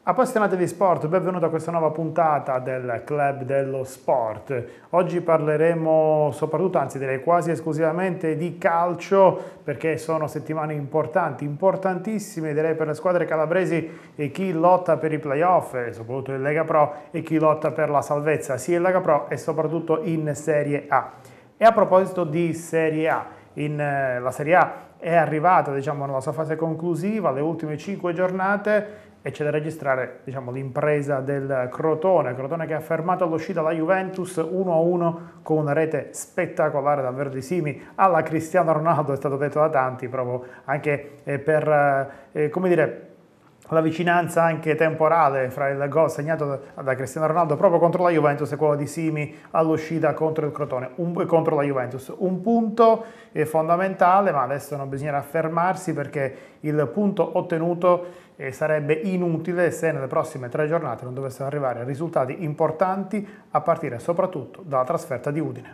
Appassionati di sport, benvenuti a questa nuova puntata del Club dello Sport. Oggi parleremo soprattutto, anzi direi quasi esclusivamente di calcio, perché sono settimane importanti, importantissime direi per le squadre calabresi e chi lotta per i playoff, soprattutto in Lega Pro, e chi lotta per la salvezza sia in Lega Pro e soprattutto in Serie A. E a proposito di Serie A, la Serie A è arrivata nella sua fase conclusiva, le ultime 5 giornate, e c'è da registrare l'impresa del Crotone che ha fermato all'uscita la Juventus 1-1 con una rete spettacolare davvero di simili alla Cristiano Ronaldo, è stato detto da tanti, proprio anche per la vicinanza anche temporale fra il gol segnato da Cristiano Ronaldo proprio contro la Juventus e quello di Simi all'uscita contro il Crotone, contro la Juventus. Un punto fondamentale, ma adesso non bisognerà fermarsi perché il punto ottenuto sarebbe inutile se nelle prossime 3 giornate non dovessero arrivare risultati importanti a partire soprattutto dalla trasferta di Udine.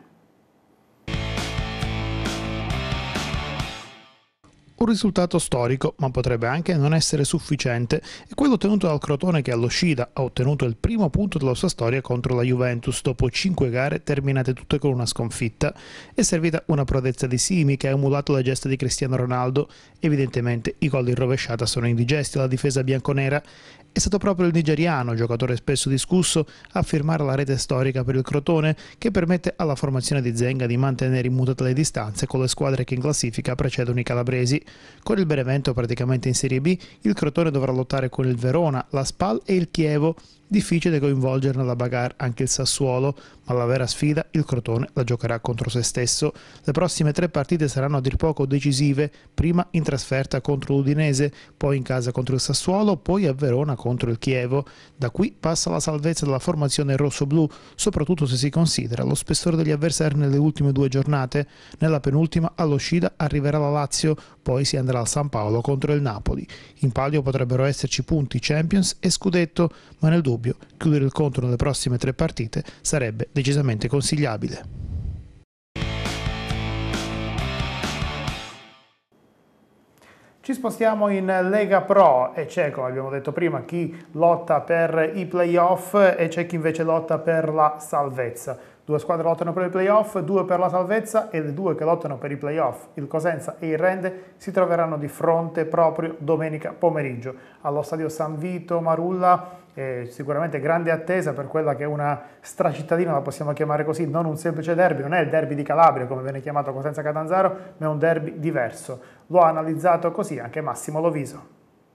Un risultato storico, ma potrebbe anche non essere sufficiente, è quello ottenuto dal Crotone che all'uscita ha ottenuto il primo punto della sua storia contro la Juventus dopo 5 gare terminate tutte con una sconfitta. È servita una prodezza di Simi che ha emulato la gesta di Cristiano Ronaldo. Evidentemente i gol in rovesciata sono indigesti alla difesa bianconera. È stato proprio il nigeriano, giocatore spesso discusso, a firmare la rete storica per il Crotone che permette alla formazione di Zenga di mantenere immutate le distanze con le squadre che in classifica precedono i calabresi. Con il Benevento praticamente in Serie B, il Crotone dovrà lottare con il Verona, la Spal e il Chievo. Difficile coinvolgere nella bagarre anche il Sassuolo, ma la vera sfida il Crotone la giocherà contro se stesso. Le prossime 3 partite saranno a dir poco decisive, prima in trasferta contro l'Udinese, poi in casa contro il Sassuolo, poi a Verona contro il Chievo. Da qui passa la salvezza della formazione rossoblu, soprattutto se si considera lo spessore degli avversari nelle ultime 2 giornate. Nella penultima all'uscita arriverà la Lazio, poi si andrà al San Paolo contro il Napoli. In palio potrebbero esserci punti Champions e Scudetto, ma nel dubbio chiudere il conto nelle prossime 3 partite sarebbe decisamente consigliabile. Ci spostiamo in Lega Pro e c'è, come abbiamo detto prima, chi lotta per i playoff e c'è chi invece lotta per la salvezza. 2 squadre lottano per i playoff, 2 per la salvezza e le 2 che lottano per i playoff, il Cosenza e il Rende, si troveranno di fronte proprio domenica pomeriggio allo stadio San Vito Marulla. Sicuramente grande attesa per quella che è una stracittadina, la possiamo chiamare così, non un semplice derby, non è il derby di Calabria come viene chiamato Cosenza Catanzaro, ma è un derby diverso. Lo ha analizzato così anche Massimo Loviso.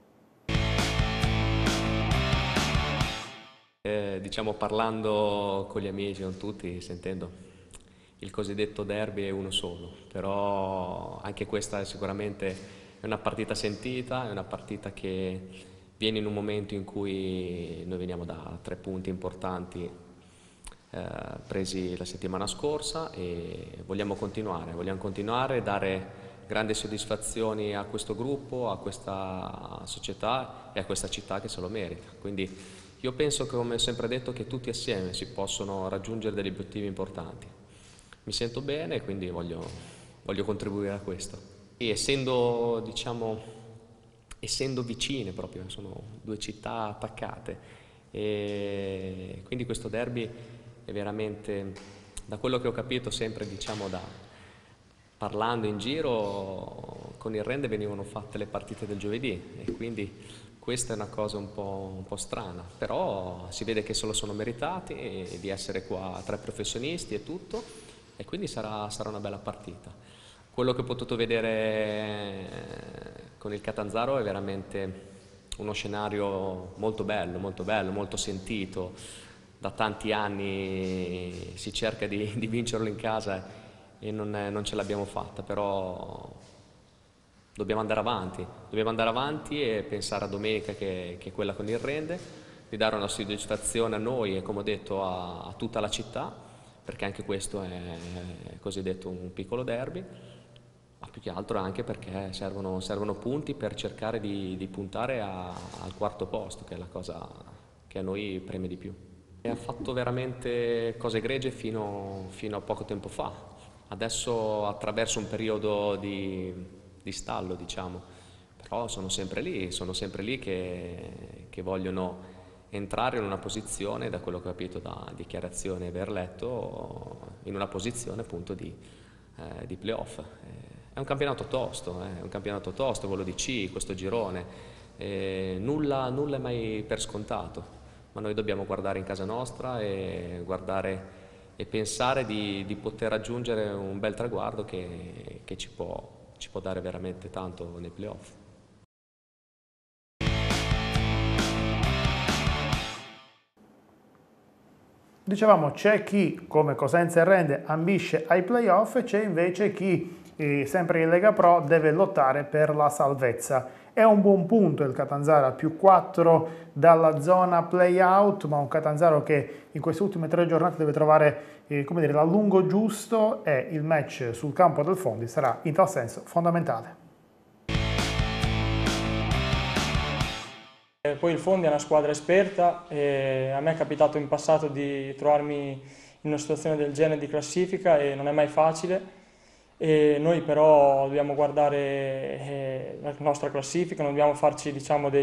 Parlando con gli amici, con tutti, sentendo il cosiddetto derby è uno solo, però anche questa è sicuramente una partita sentita, è una partita che viene in un momento in cui noi veniamo da 3 punti importanti presi la settimana scorsa e vogliamo continuare e dare grandi soddisfazioni a questo gruppo, a questa società e a questa città che se lo merita. Quindi io penso, come ho sempre detto, che tutti assieme si possono raggiungere degli obiettivi importanti. Mi sento bene e quindi voglio contribuire a questo. E essendo vicine proprio, sono 2 città attaccate e quindi questo derby è veramente, da quello che ho capito sempre parlando in giro, con il Rende venivano fatte le partite del giovedì e quindi questa è una cosa un po' strana, però si vede che se lo sono meritati e di essere qua 3 professionisti e tutto, e quindi sarà una bella partita. Quello che ho potuto vedere con il Catanzaro è veramente uno scenario molto bello, molto sentito. Da tanti anni si cerca di vincerlo in casa e non ce l'abbiamo fatta, però dobbiamo andare avanti e pensare a domenica che è quella con il Rende, di dare una soddisfazione a noi e, come ho detto, a tutta la città, perché anche questo è cosiddetto un piccolo derby, ma più che altro anche perché servono punti per cercare di puntare al 4º posto, che è la cosa che a noi preme di più. E ha fatto veramente cose egregie fino a poco tempo fa. Adesso attraverso un periodo di stallo, diciamo, però sono sempre lì che vogliono entrare in una posizione, da quello che ho capito da dichiarazioni e aver letto, in una posizione appunto di playoff. È un campionato tosto, quello di C, questo girone, nulla è mai per scontato, ma noi dobbiamo guardare in casa nostra e guardare e pensare di poter raggiungere un bel traguardo che ci può dare veramente tanto nei playoff. Dicevamo, c'è chi, come Cosenza e Rende, ambisce ai playoff e c'è invece chi, sempre in Lega Pro, deve lottare per la salvezza. È un buon punto il Catanzaro, più 4 dalla zona play-out, ma un Catanzaro che in queste ultime 3 giornate deve trovare come dire, l'allungo giusto, e il match sul campo del Fondi sarà in tal senso fondamentale. Poi il Fondi è una squadra esperta e a me è capitato in passato di trovarmi in una situazione del genere di classifica e non è mai facile. E noi però dobbiamo guardare la nostra classifica, non dobbiamo farci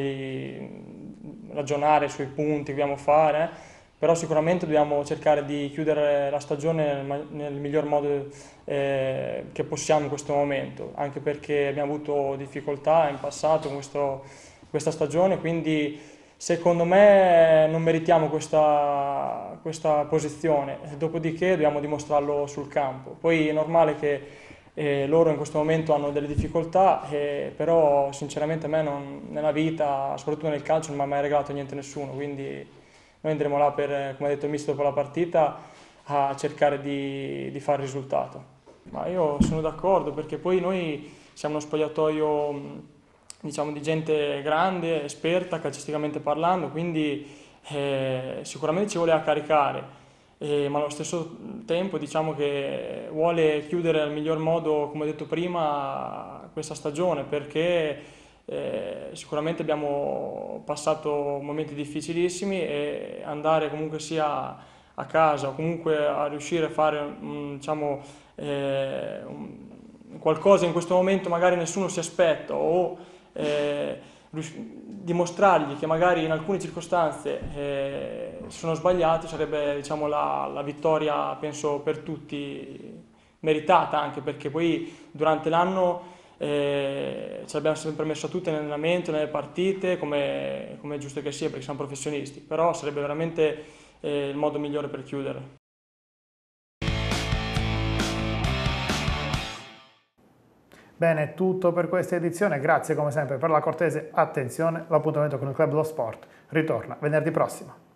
ragionare sui punti che dobbiamo fare, però sicuramente dobbiamo cercare di chiudere la stagione nel miglior modo che possiamo in questo momento, anche perché abbiamo avuto difficoltà in passato con questa stagione, quindi secondo me non meritiamo questa posizione, dopodiché dobbiamo dimostrarlo sul campo. Poi è normale che loro in questo momento hanno delle difficoltà, però sinceramente a me nella vita, soprattutto nel calcio, non mi ha mai regalato niente nessuno, quindi noi andremo là per, come ha detto il mister dopo la partita, a cercare di fare il risultato. Ma io sono d'accordo, perché poi noi siamo uno spogliatoio di gente grande, esperta, calcisticamente parlando, quindi sicuramente ci voleva caricare, ma allo stesso tempo diciamo che vuole chiudere al miglior modo, come ho detto prima, questa stagione, perché sicuramente abbiamo passato momenti difficilissimi e andare comunque sia a casa o comunque a riuscire a fare qualcosa in questo momento magari nessuno si aspetta, o dimostrargli che magari in alcune circostanze sono sbagliati, sarebbe la vittoria, penso, per tutti, meritata, anche perché poi durante l'anno ce l'abbiamo sempre messa tutte nell'allenamento, nelle partite, come è giusto che sia, perché siamo professionisti, però sarebbe veramente il modo migliore per chiudere. Bene, tutto per questa edizione, grazie come sempre per la cortese attenzione, l'appuntamento con il Club dello Sport ritorna venerdì prossimo.